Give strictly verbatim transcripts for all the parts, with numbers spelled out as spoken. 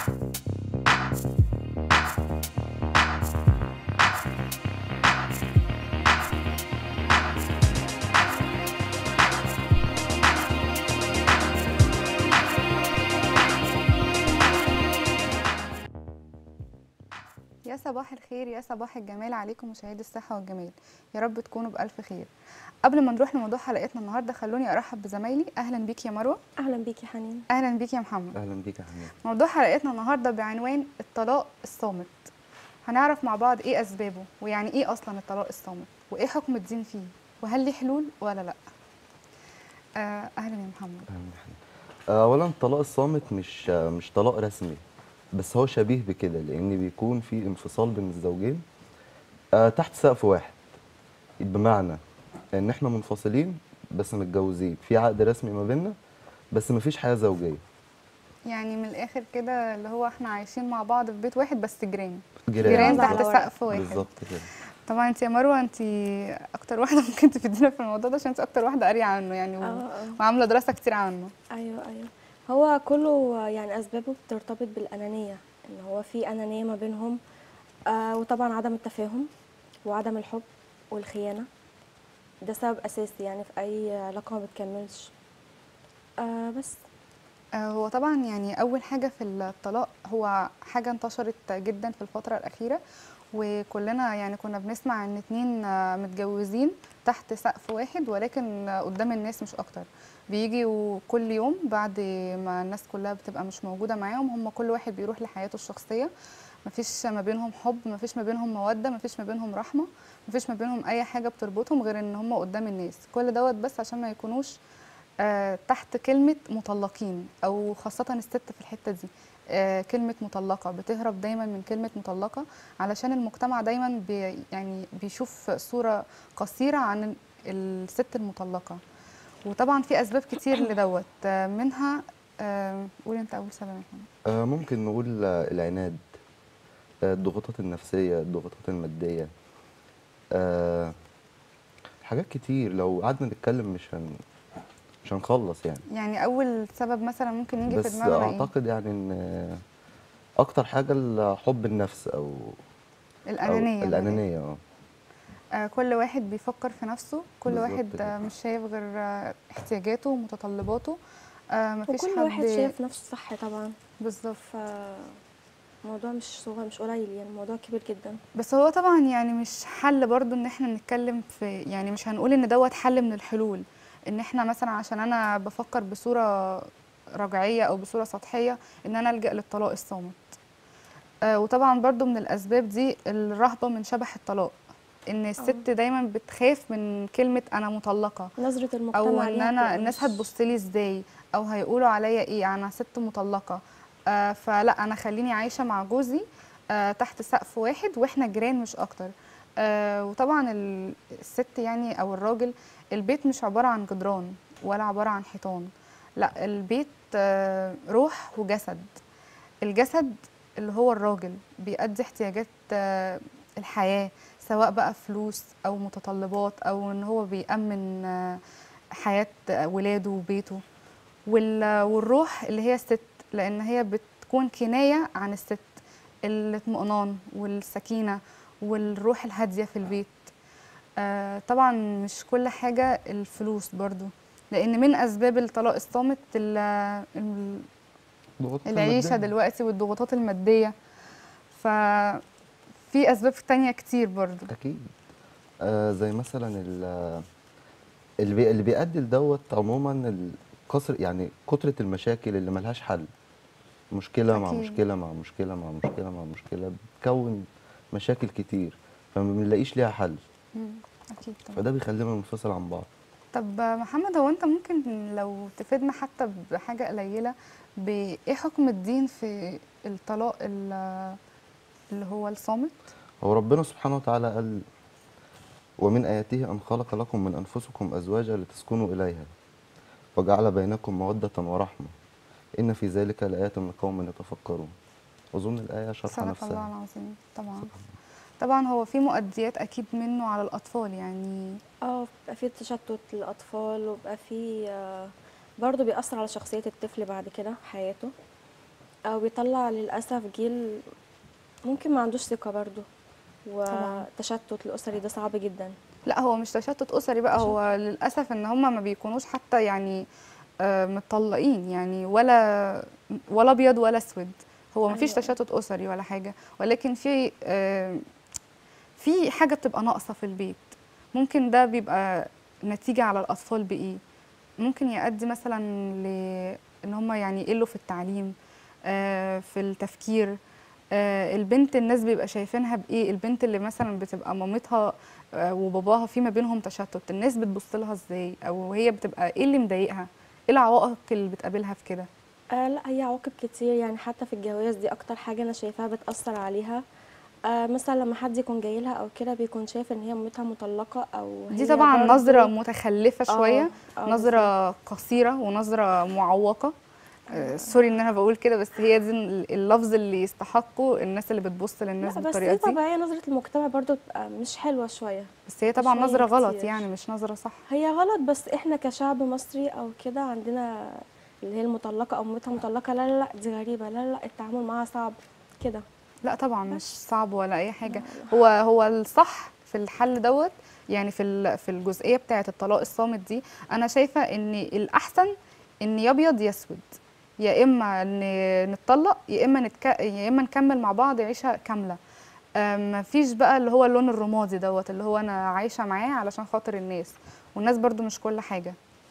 يا صباح الخير، يا صباح الجمال عليكم مشاهدي الصحة والجمال. يا رب تكونوا بألف خير. قبل ما نروح لموضوع حلقتنا النهارده خلوني ارحب بزمايلي. اهلا بيك يا مروه. اهلا بيك يا حنين. اهلا بيك يا محمد. اهلا بيك يا حنين. موضوع حلقتنا النهارده بعنوان الطلاق الصامت. هنعرف مع بعض ايه اسبابه، ويعني ايه اصلا الطلاق الصامت، وايه حكم الدين فيه، وهل ليه حلول ولا لا. آه اهلا يا محمد. اهلا يا حنين. اولا الطلاق الصامت مش مش طلاق رسمي، بس هو شبيه بكده، لان بيكون في انفصال بين الزوجين آه، تحت سقف واحد. بمعنى ان احنا منفصلين بس متجوزين، في عقد رسمي ما بيننا بس مفيش حياه زوجيه. يعني من الاخر كده اللي هو احنا عايشين مع بعض في بيت واحد بس جيران. جيران جيران على تحت ورق. سقف واحد. بالظبط كده. طبعا انت يا مروه انت اكتر واحده ممكن تفيدينا في الموضوع ده، عشان انت اكتر واحده قاريه عنه يعني و... اه اه وعامله دراسه كتير عنه. ايوه ايوه هو كله يعني اسبابه بترتبط بالانانيه، ان هو في انانيه ما بينهم، آه وطبعا عدم التفاهم وعدم الحب والخيانه. ده سبب اساسي يعني في اي علاقه ما بتكملش. آه بس آه، هو طبعا يعني اول حاجه في الطلاق هو حاجه انتشرت جدا في الفتره الاخيره، وكلنا يعني كنا بنسمع ان اتنين آه، متجوزين تحت سقف واحد، ولكن آه، قدام الناس مش اكتر. بيجي كل يوم بعد ما الناس كلها بتبقى مش موجوده معاهم، هم كل واحد بيروح لحياته الشخصيه. مفيش ما بينهم حب، مفيش ما بينهم موده، مفيش ما بينهم رحمه، مفيش ما بينهم اي حاجه بتربطهم غير ان هم قدام الناس. كل دوت بس عشان ما يكونوش آه، تحت كلمة مطلقين، أو خاصة الست في الحتة دي. آه، كلمة مطلقة بتهرب دايما من كلمة مطلقة، علشان المجتمع دايما بي يعني بيشوف صورة قصيرة عن الست المطلقة. وطبعا في أسباب كتير لدوت، آه، منها آه، قولي أنت أول سبب يا محمد. آه، ممكن نقول آه، العناد، آه، الضغوطات النفسيه، الضغوطات الماديه، آه، حاجات كتير لو قعدنا نتكلم مش هن مش هنخلص يعني. يعني أول سبب مثلا ممكن يجي في بس دماغنا إيه؟ اعتقد يعني ان اكتر حاجه حب النفس او او الأنانية من الآخر. الانانيه. اه آه، كل واحد بيفكر في نفسه، كل بالظبط واحد كده. آه، مش شايف غير آه، احتياجاته ومتطلباته. آه، مفيش وكل حد. واحد شايف نفسه صح طبعا. بالظبط. فالموضوع مش صغير، مش قليل، يعني الموضوع كبير جدا. بس هو طبعا يعني مش حل برضو ان احنا نتكلم في، يعني مش هنقول ان دوت حل من الحلول، ان احنا مثلا عشان انا بفكر بصورة رجعية او بصورة سطحية ان انا الجأ للطلاق الصامت. آه، وطبعا برضو من الاسباب دي الرهبة من شبح الطلاق، ان اه الست دايما بتخاف من كلمة انا مطلقة، نظرة او المجتمع ان ليها انا بتبقى الناس مش هتبص لي ازاي، او هيقولوا عليا ايه، انا ست مطلقه. آه فلا انا خليني عايشه مع جوزي آه تحت سقف واحد واحنا جيران مش اكتر. آه وطبعا ال- الست يعني او الراجل، البيت مش عباره عن جدران ولا عباره عن حيطان. لا، البيت آه روح وجسد. الجسد اللي هو الراجل بيأدي احتياجات آه الحياه، سواء بقى فلوس او متطلبات، او ان هو بيأمن آه حياة ولاده وبيته. وال- والروح اللي هي الست، لأن هي بتكون كناية عن الست، الاطمئنان والسكينة والروح الهادية في البيت. آه طبعا مش كل حاجة الفلوس برضو، لأن من أسباب الطلاق الصامت ال- ال- ضغوطات العيشة الماديه. دلوقتي والضغوطات المادية. ففي أسباب تانية كتير برضو. اكيد. آه زي مثلا ال- اللي بي اللي بيؤدي لدوت عموما الكسر، يعني كتره المشاكل اللي ملهاش حل. مشكله مع أكيد. مشكله مع مشكله مع مشكله مع مشكله بتكون مشاكل كتير، فما بنلاقيش ليها حل، مم. أكيد طبعا. فده بيخلينا منفصل عن بعض. طب محمد، هو انت ممكن لو تفيدنا حتى بحاجة قليلة، بإيه حكم الدين في الطلاق ال- اللي هو الصامت؟ هو ربنا سبحانه وتعالى قال: ومن آياته أن خلق لكم من أنفسكم أزواجا لتسكنوا إليها وجعل بينكم مودة ورحمة إن في ذلك لآيات لقوم يتفكرون. أظن الآية شرح صدق الله نفسها. العظيم. طبعا. سبحان الله. طبعا هو في مؤديات أكيد منه على الأطفال يعني. اه بيبقى فيه تشتت للأطفال، وبيبقى فيه آه، برضه بيأثر على شخصية الطفل بعد كده حياته. أو بيطلع للأسف جيل ممكن ما عندوش ثقة برضه، طبعا. والتشتت الأسري ده صعب جدا. لا هو مش تشتت اسري بقى، تشتت. هو للاسف ان هم ما بيكونوش حتى يعني آه، متطلقين يعني، ولا ولا ابيض ولا اسود. هو ما فيش أيوة. تشتت اسري ولا حاجه، ولكن في آه، في حاجه بتبقى ناقصه في البيت. ممكن ده بيبقى نتيجه على الاطفال بايه، ممكن يؤدي مثلا ل ان هم يعني يقلوا في التعليم، آه، في التفكير. آه، البنت الناس بيبقى شايفينها بايه، البنت اللي مثلا بتبقى مامتها آه، وباباها في ما بينهم تشتت، الناس بتبص لها ازاي، او هي بتبقى ايه اللي مضايقها، ايه العوائق اللي بتقابلها في كده. آه لا، هي عواقب كتير يعني، حتى في الجواز دي أكتر حاجة أنا شايفاها بتأثر عليها. آه مثلا لما حد يكون جاي لها أو كده بيكون شايف إن هي مامتها مطلقة، أو دي هي طبعا نظرة برضه. متخلفة اه شوية، اه بالظبط. نظرة قصيرة ونظرة معوقة. آه، أيوة. سوري ان انا بقول كده، بس هي دي اللفظ اللي يستحقه الناس اللي بتبص للناس لا بس بالطريقة دي دي. طبيعية، نظرة المجتمع برضو بتبقى مش حلوة شوية. بس هي مش طبعا شوية نظرة غلط كتير. يعني، مش نظرة صح. هي غلط، بس احنا كشعب مصري او كده عندنا اللي هي المطلقة او مامتها مطلقة، لا لا لا دي غريبة، لا لا التعامل معاها صعب كده. لا طبعا مش بس صعب ولا اي لا حاجه. لا. هو هو الصح في الحل دوت، يعني في ال- في الجزئيه بتاعه الطلاق الصامت دي، انا شايفه ان الاحسن ان يا ابيض يا اسود، يا اما ن- نتطلق، يا اما نتك... يا اما نكمل مع بعض عيشه كامله. ما فيش بقى اللي هو اللون الرمادي دوت، اللي هو انا عايشه معاه علشان خاطر الناس، والناس برضو مش كل حاجه.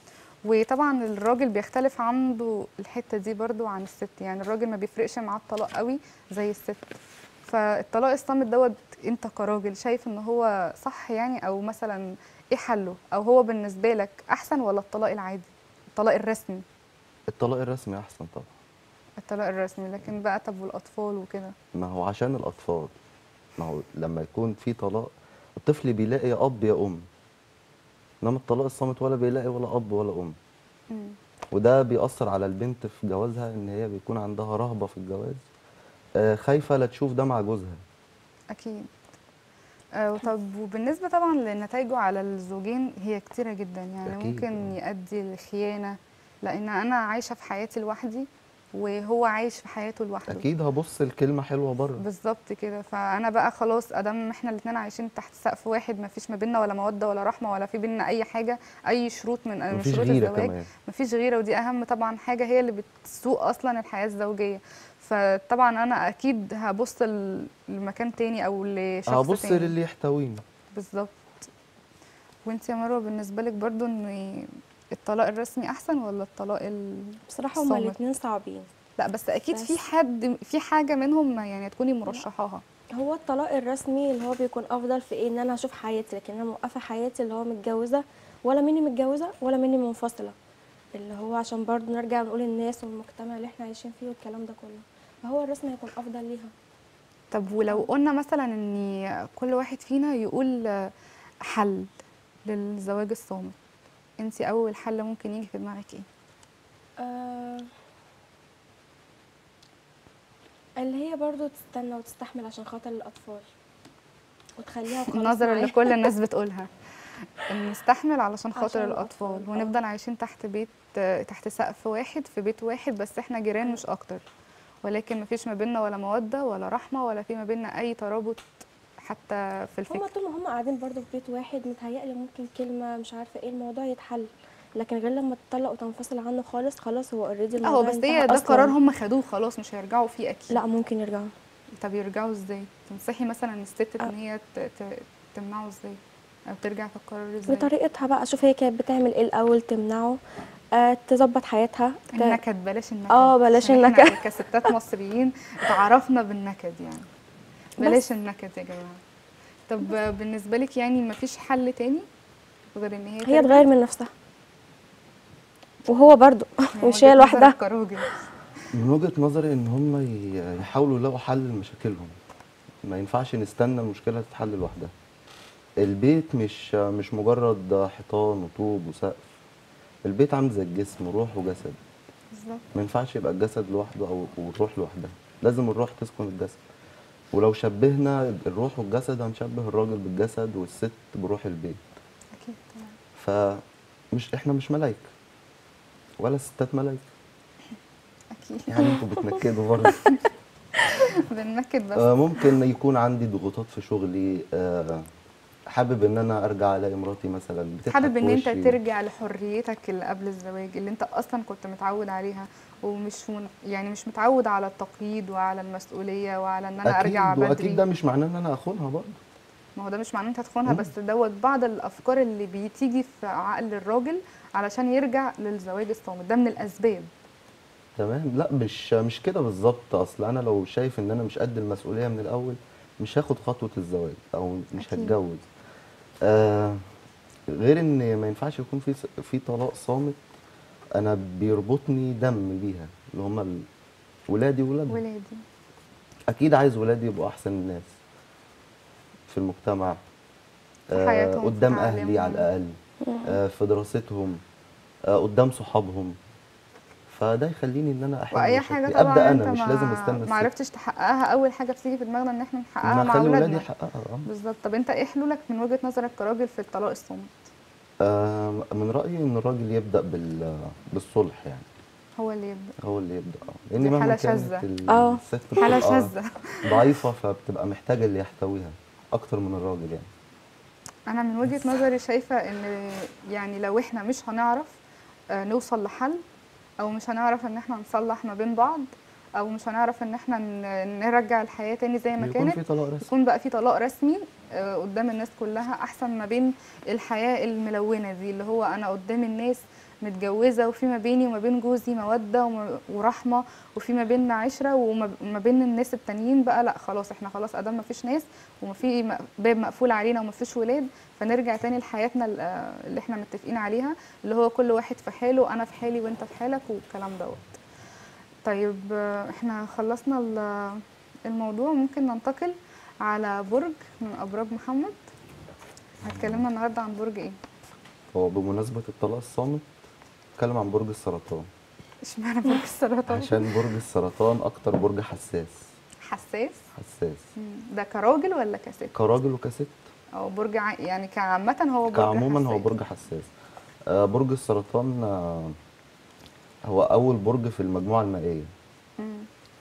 وطبعا الراجل بيختلف عنده الحته دي برضو عن الست، يعني الراجل ما بيفرقش معاه الطلاق قوي زي الست. فالطلاق الصامت دوت، انت كراجل شايف ان هو صح يعني، او مثلا ايه حله، او هو بالنسبه لك احسن ولا الطلاق العادي، الطلاق الرسمي؟ الطلاق الرسمي احسن طبعا. الطلاق الرسمي، لكن بقى طب والاطفال وكده؟ ما هو عشان الاطفال، ما هو لما يكون في طلاق الطفل بيلاقي يا اب يا ام، انما الطلاق الصامت ولا بيلاقي ولا اب ولا ام. مم. وده بيأثر على البنت في جوازها، ان هي بيكون عندها رهبة في الجواز، آه، خايفة لا تشوف ده مع جوزها. اكيد. آه، طب وبالنسبه طبعا لنتائجه على الزوجين، هي كتيره جدا يعني، اكيد ممكن آه. يؤدي لخيانه، لان انا عايشه في حياتي لوحدي وهو عايش في حياته لوحده. اكيد هبص الكلمة حلوة بره. بالظبط كده، فانا بقى خلاص ادام احنا الاثنين عايشين تحت سقف واحد، ما فيش ما بيننا ولا موده ولا رحمه، ولا في بيننا اي حاجه، اي شروط من من مفيش شروط غيرة الزواج. كمان. ما فيش غيره، ودي اهم طبعا حاجه، هي اللي بتسوق اصلا الحياه الزوجيه. فطبعا انا اكيد هبص ل- لمكان تاني او لشخص هبص تاني. للي يحتويني. بالظبط. وانت يا مروه بالنسبه لك برضو ان الطلاق الرسمي احسن ولا الطلاق ال- بصراحة هما الصامت؟ الاتنين صعبين. لا بس اكيد في بس حد في حاجه منهم يعني تكوني لا، مرشحاها. هو الطلاق الرسمي اللي هو بيكون افضل في ايه، ان انا اشوف حياتي، لكن انا موقفة حياتي اللي هو متجوزة، ولا مني متجوزة ولا مني منفصلة، اللي هو عشان برضه نرجع نقول الناس والمجتمع اللي احنا عايشين فيه والكلام ده كله، فهو الرسمي هيكون افضل ليها. طب ولو اه. قلنا مثلا ان كل واحد فينا يقول حل للزواج الصامت، انت اول حل ممكن يجي في دماغك ايه؟ آه، اللي هي برضو تستنى وتستحمل عشان خاطر الأطفال، وتخليها وخلاص النظرة اللي معايا. كل الناس بتقولها، ان نستحمل علشان خاطر عشان الاطفال، الأطفال اه. ونفضل عايشين تحت بيت، تحت سقف واحد في بيت واحد، بس احنا جيران أيوة. مش اكتر، ولكن مفيش ما بيننا ولا مودة ولا رحمة، ولا في ما بيننا اي ترابط حتى في هما الفكر. طول ما هما قاعدين برضو في بيت واحد متهيألي ممكن كلمة مش عارفة ايه الموضوع يتحل، لكن غير لما تطلق وتنفصل عنه خالص، خلاص هو اوريدي لا هو الموضوع بس انتهى هي ده قرار أصلا. هم خدوه خلاص، مش هيرجعوا فيه اكيد. لا ممكن يرجعوا. طب يرجعوا ازاي؟ تنصحي مثلا الست أه، ان هي ت- ت- تمنعه ازاي، او ترجع في القرار ازاي؟ بطريقتها بقى، اشوف هي كانت بتعمل ايه الأول تمنعه، آه تظبط حياتها ت... النكد، بلاش النكد، اه بلاش عشان احنا النكد. كستات مصريين اتعرفنا بالنكد يعني. بس بلاش النكد يا جماعه. طب بالنسبه لك يعني مفيش حل تاني غير ان هي هي ترجع؟ تغير من نفسها، وهو برضو من مش هي وجهه لوحدها. نظرك كراجل؟ من وجهة نظري ان هم ي- يحاولوا يلاقوا حل لمشاكلهم. ما ينفعش نستنى المشكلة تتحل لوحدها. البيت مش مش مجرد حيطان وطوب وسقف. البيت عامل زي الجسم، روح وجسد. بالظبط. ما ينفعش يبقى الجسد لوحده او والروح لوحدها، لازم الروح تسكن الجسد. ولو شبهنا الروح والجسد هنشبه الراجل بالجسد والست بروح البيت. اكيد طبعا. فمش احنا مش ملايكة، ولا الستات ملايكة. بنحكي يعني انتوا بتنكدوا برضه. بننكد بس. آه، ممكن يكون عندي ضغوطات في شغلي، آه، حابب ان انا ارجع الاقي مراتي مثلا بتضحك حابب في ان انت وشي. ترجع لحريتك اللي قبل الزواج، اللي انت اصلا كنت متعود عليها، ومش من يعني مش متعود على التقييد وعلى المسؤوليه وعلى ان انا ارجع اكيد، واكيد بدري. ده مش معناه ان انا اخونها برضه. ما هو ده مش معناه انت تخونها، مم. بس دوت بعض الافكار اللي بتيجي في عقل الراجل علشان يرجع للزواج الصامت، ده من الاسباب. تمام، لا مش مش كده بالظبط. اصل انا لو شايف ان انا مش قد المسؤوليه من الاول مش هاخد خطوه الزواج او مش اكيد. هتجوز. آه، غير ان ما ينفعش يكون في في طلاق صامت. انا بيربطني دم بيها اللي هم ال- ولادي وولادها. ولادي. اكيد عايز ولادي يبقوا احسن الناس في المجتمع، في آه، حياتهم، في قدام اهلي على تعليمهم. الاقل، آه، في دراستهم، آه، قدام صحابهم. فده يخليني ان انا احل واي حاجه مشاكلي، ابدا طبعا انا انت مش لازم ما استنى ما الست. عرفتش تحققها، اول حاجه بتيجي في دماغنا ان احنا ان نحققها مع اخلي ولادي اولادنا. يحققها. آه. بالظبط. طب انت ايه حلولك من وجهه نظرك كراجل في الطلاق الصامت؟ آه، من رايي ان الراجل يبدا بال بالصلح يعني. هو اللي يبدا. هو اللي يبدا، اه دي لان مهما حاله كانت شاذه. اه الست حاله بتبقى شاذه. ضعيفه، فبتبقى محتاجه اللي يحتويها اكتر من الراجل يعني. انا من وجهة نظري شايفة ان يعني لو احنا مش هنعرف آه، نوصل لحل، او مش هنعرف ان احنا نصلح ما بين بعض، او مش هنعرف ان احنا ن- نرجع الحياة تاني زي ما يكون كانت، في طلاق رسمي. يكون بقى في طلاق رسمي آه، قدام الناس كلها، احسن ما بين الحياة الملونة دي اللي هو انا قدام الناس متجوزة، وفي ما بيني وما بين جوزي مودة وم- ورحمة، وفي ما بيننا عشرة، وما وما بين الناس التانيين بقى لا خلاص احنا خلاص ادام ما فيش ناس وما في م- باب مقفول علينا وما فيش ولاد، فنرجع تاني لحياتنا ال- آه، اللي احنا متفقين عليها، اللي هو كل واحد في حاله، انا في حالي وانت في حالك والكلام دوت. طيب آه، احنا خلصنا ال- الموضوع، ممكن ننتقل على برج من ابراج محمد. هتكلمنا النهارده عن برج ايه؟ هو بمناسبه الطلاق الصامت اتكلم عن برج السرطان. اشمعنى برج السرطان؟ عشان برج السرطان اكتر برج حساس. حساس. حساس مم. ده كراجل ولا كست؟ كراجل وكست. او برج ع... يعني كعامة هو برج كعموما هو حساس. برج حساس. آه، برج السرطان آه، هو اول برج في المجموعه المائيه. مم.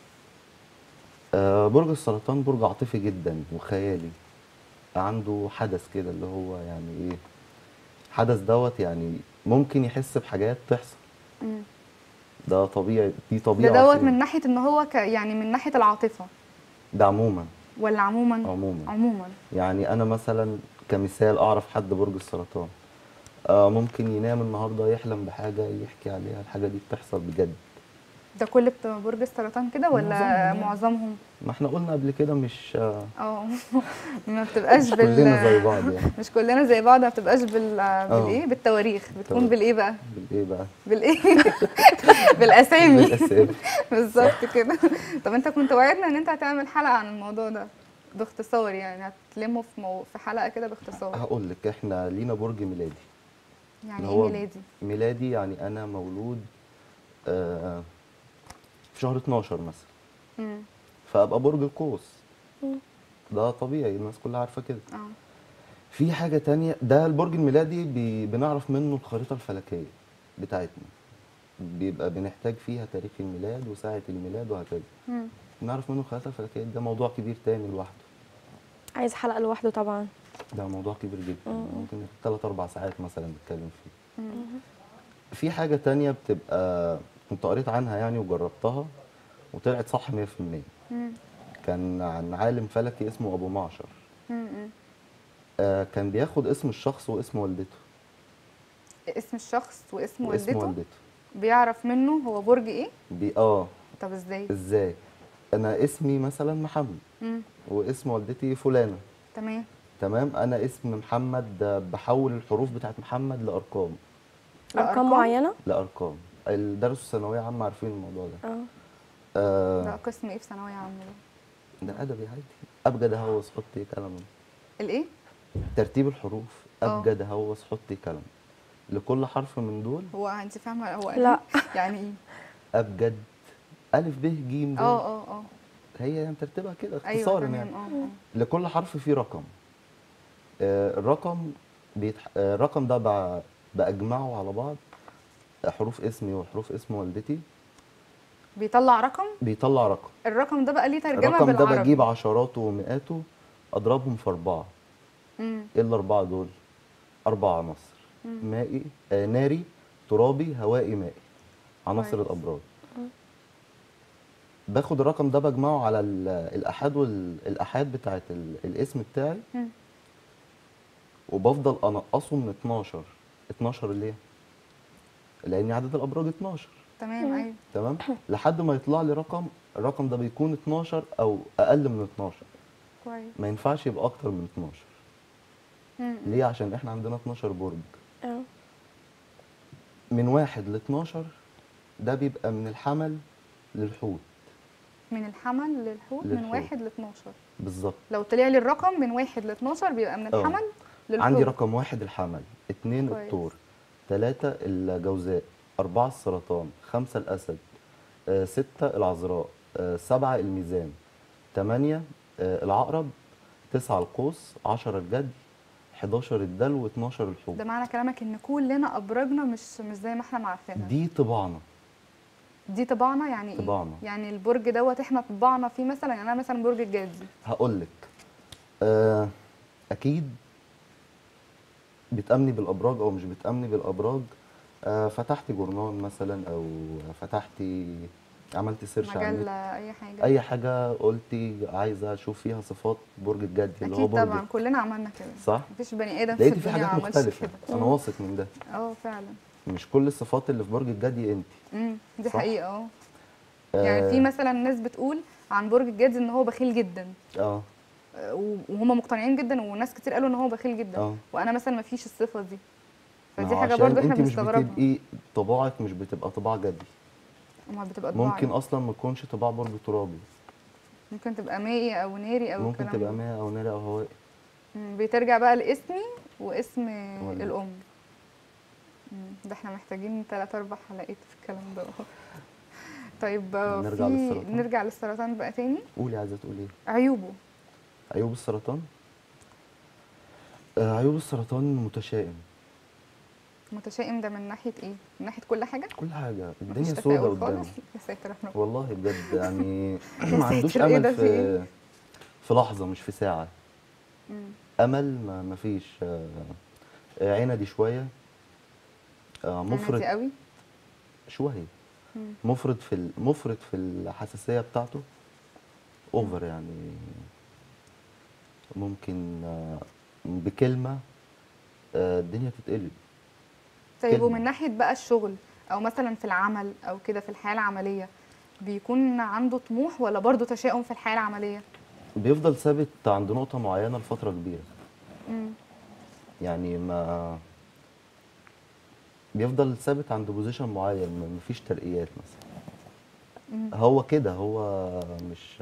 آه، برج السرطان برج عاطفي جدا وخيالي. عنده حدث كده اللي هو يعني ايه، حدث دوت يعني ممكن يحس بحاجات تحصل. مم. ده طبيعي، دي ده طبيعة دوت فيه. من ناحية ان هو ك... يعني من ناحية العاطفة ده عموما. ولا عموما؟ عموما عموما. يعني انا مثلا كمثال اعرف حد برج السرطان، آه ممكن ينام النهارده يحلم بحاجة يحكي عليها، الحاجة دي بتحصل بجد. ده كل بتوع برج السرطان كده ولا معظمهم يعني. معظمهم؟ ما احنا قلنا قبل كده مش آه اه. ما بتبقاش مش بال كلنا زي بعض يعني. مش كلنا زي بعض، ما بتبقاش بال اه بالايه بالتواريخ، بتكون بالتواريخ. بالايه بقى؟ بالايه بقى؟ بالايه؟ بالاسامي. بالاسامي. بالظبط كده. طب انت كنت وعدنا ان انت هتعمل حلقة عن الموضوع ده باختصار، يعني هتلمه في مو... في حلقة كده باختصار. هقول لك احنا لينا برج ميلادي. يعني اللي ايه هو ميلادي؟ ميلادي يعني انا مولود آه في شهر اتناشر مثلا، امم. فابقى برج القوس. مم. ده طبيعي، الناس كلها عارفه كده. اه. في حاجه تانية، ده البرج الميلادي بي بنعرف منه الخريطه الفلكيه بتاعتنا، بيبقى بنحتاج فيها تاريخ الميلاد وساعه الميلاد وهكذا. امم. بنعرف منه الخريطه الفلكيه، ده موضوع كبير تاني لوحده. عايز حلقة لوحده طبعا. ده موضوع كبير جدا، مم. ممكن ثلاث اربع ساعات مثلا نتكلم فيه. امم. في حاجه تانية بتبقى كنت قريت عنها يعني وجربتها وطلعت صح مية في المية. امم. كان عن عالم فلكي اسمه ابو معشر. امم. آه كان بياخد اسم الشخص واسم والدته. اسم الشخص واسم واسم والدته؟ والدته. بيعرف منه هو برج ايه؟ بي اه طب ازاي؟ ازاي؟ انا اسمي مثلا محمد امم. واسم والدتي فلانه. تمام. تمام، انا اسم محمد آه، بحول الحروف بتاعت محمد لارقام. ارقام معينة. لارقام اللي درسوا ثانويه عامه عارفين الموضوع ده. اه. ده آه قسم ايه في ثانويه عامه ده؟ ده ادبي عادي. ابجد هوس حطي كلمه. الايه؟ ترتيب الحروف اه. ابجد هوس حطي كلمه لكل حرف من دول. هو انت فاهمه هو لا. يعني ايه؟ ابجد الف ب ج د. اه اه اه. هي يعني ترتيبها كده ايوه اختصارا تمام. يعني. اه اه. لكل حرف فيه رقم. آه، الرقم بيتح... آه، الرقم ده ب... بأجمعه على بعض، آه، حروف اسمي وحروف اسم والدتي، بيطلع رقم، بيطلع رقم. الرقم ده بقى ليه ترجمه الرقم ده بالعربي. بجيب عشراته ومئاته اضربهم في اربعه. امم ايه الاربعه دول؟ اربع عناصر: مائي، آه ناري، ترابي، هوائي، مائي. عناصر كويس. الابراج. باخد الرقم ده بجمعه على ال- الاحاد والاحاد بتاعت ال- الاسم بتاعي، مم. وبفضل انقصه من اتناشر. اتناشر ليه؟ لان عدد الابراج اتناشر. تمام ايوه. تمام. لحد ما يطلع لي رقم، الرقم ده بيكون اتناشر او اقل من اتناشر. كويس. ما ينفعش يبقى اكتر من اتناشر. مم. ليه؟ عشان احنا عندنا اتناشر برج. اه. من واحد ل اتناشر ده بيبقى من الحمل للحوت. من الحمل للحوت، من للحوت. واحد ل اتناشر. بالظبط. لو طلع لي الرقم من واحد ل اتناشر بيبقى من اه. الحمل للحوت. عندي رقم واحد الحمل، اتنين كويس. الثور، تلاتة الجوزاء، أربعة السرطان، خمسة الأسد، آه، ستة العذراء، آه، سبعة الميزان، تمانية آه، العقرب، تسعة القوس، عشرة الجدي، حداشر الدلو، اتناشر الحوت. ده معنى كلامك ان كلنا ابراجنا مش مش زي ما احنا ما عارفينها. دي طباعنا. دي طباعنا يعني ايه؟ طباعنا. يعني البرج دوت احنا طباعنا فيه مثلا، يعني انا مثلا برج الجدي. هقول لك. آه، أكيد بتأمني بالأبراج أو مش بتأمني بالأبراج. آه، فتحتي جورنال مثلا، أو فتحتي عملتي سيرش على النت، مجله، اي حاجه. اي حاجه قلتي عايزه اشوف فيها صفات برج الجدي اللي هو اكيد برج، طبعا كلنا عملنا كده. صح؟ مفيش بني ادم في لقيتي في الدنيا ما حاجات عملش مختلفه. كده. انا واثق من ده. اه فعلا. مش كل الصفات اللي في برج الجدي انت. امم دي صح؟ حقيقه اه. يعني في اه. مثلا ناس بتقول عن برج الجدي ان هو بخيل جدا، اه. آه، وهم مقتنعين جدا، وناس كتير قالوا ان هو بخيل جدا، اه. وانا مثلا ما فيش الصفه دي. ما فدي هو حاجه عشان برضو احنا انت مش بنستغربها. بتبقي طباعك مش بتبقى طباع جدي. امال بتبقى طباع ممكن ايه؟ اصلا ما تكونش طباع برج ترابي. ممكن تبقى مائي او ناري او ممكن الكلام تبقى ده. مائي او ناري او هوائي. مم، بترجع بقى لاسمي واسم ولا. الام. مم، ده احنا محتاجين ثلاث اربع حلقات في الكلام ده. طيب آه، في نرجع للسرطان. نرجع للسرطان بقى تاني. قولي عايزه تقولي ايه؟ عيوبه. عيوب السرطان. آه، عيوب السرطان متشائم. متشائم ده من ناحيه ايه؟ من ناحيه كل حاجه؟ كل حاجه مفيش الدنيا سودة تفاؤل قدامه. خالص؟ يا ساتر يا رب. والله بجد يعني يا ما عندوش ساتر، ايه امل ده، في ايه؟ في في لحظه، مش في ساعه. مم. امل ما ما فيش. آه، آه، عندي شويه. آه، عندي مفرط قوي. شويه. مم. مفرط في ال- مفرط في الحساسيه بتاعته. اوفر يعني. ممكن آه، بكلمه آه، الدنيا تتقلب. طيب كلمة. ومن ناحيه بقى الشغل، او مثلا في العمل او كده في الحياه العمليه، بيكون عنده طموح ولا برضه تشاؤم في الحياه العمليه؟ بيفضل ثابت عند نقطه معينه لفتره كبيره. مم. يعني ما بيفضل ثابت عند بوزيشن معين، ما- مفيش ترقيات مثلا. مم. هو كده هو مش.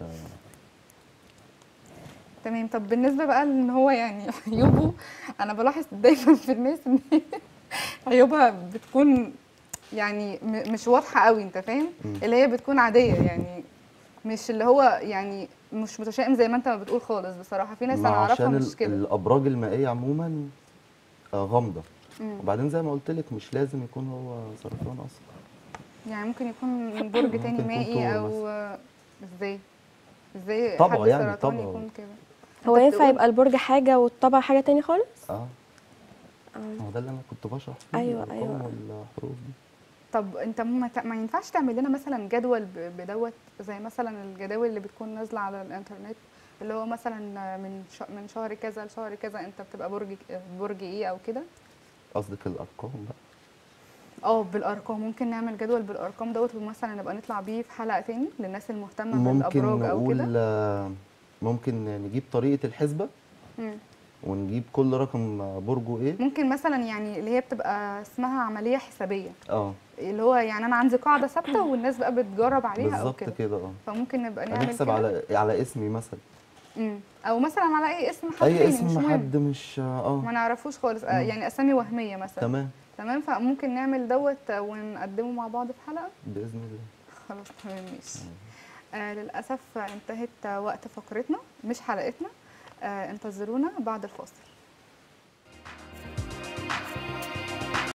تمام. طب بالنسبه بقى ان هو يعني عيوبه، انا بلاحظ دايما في الناس ان عيوبها بتكون يعني م- مش واضحه قوي، انت فاهم؟ مم. اللي هي بتكون عاديه يعني، مش اللي هو يعني مش متشائم زي ما انت ما بتقول خالص. بصراحه في ناس ما انا اعرفها عشان مش ال- كده. الابراج المائيه عموما آه، غامضه. مم. وبعدين زي ما قلت لك مش لازم يكون هو سرطان اصلا. يعني ممكن يكون برج تاني ممكن يكون مائي طور او مثلا. ازاي؟ ازاي طبعه حد يعني سرطان طبعه. يكون كده؟ هو انت ينفع بتقول يبقى البرج حاجة والطبع حاجة تاني خالص؟ اه. آه. هو ده اللي انا كنت بشرح فيه، أيوة، الارقام أيوة. والحروف دي. طب انت ما ت- ما ينفعش تعمل لنا مثلا جدول ب- بدوت، زي مثلا الجداول اللي بتكون نازله على الانترنت، اللي هو مثلا من ش- من شهر كذا لشهر كذا انت بتبقى برج برج ايه او كده؟ قصدك الارقام بقى. اه بالارقام. ممكن نعمل جدول بالارقام دوت، ومثلا نبقى نطلع بيه في حلقه تاني للناس المهتمه ممكن بالابراج او كده. نقول آه، ممكن نجيب طريقه الحسبه، مم. ونجيب كل رقم آه، برجه ايه. ممكن مثلا يعني اللي هي بتبقى اسمها عمليه حسابيه، اه اللي هو يعني انا عندي قاعده ثابته والناس بقى بتجرب عليها او بالظبط كده. كده. اه فممكن نبقى نعمل هنحسب كده. على على اسمي مثلا. امم او مثلا على اي اسم حد اي تاني مش اسم مهم، حد مش اه. ما نعرفوش خالص، آه، مم. يعني اسامي وهميه مثلا. تمام. تمام. فممكن نعمل دوت آه، ونقدمه مع بعض في حلقه. باذن الله. خلاص تمام ماشي. آه للاسف انتهت وقت فقرتنا مش حلقتنا. آه انتظرونا بعد الفاصل.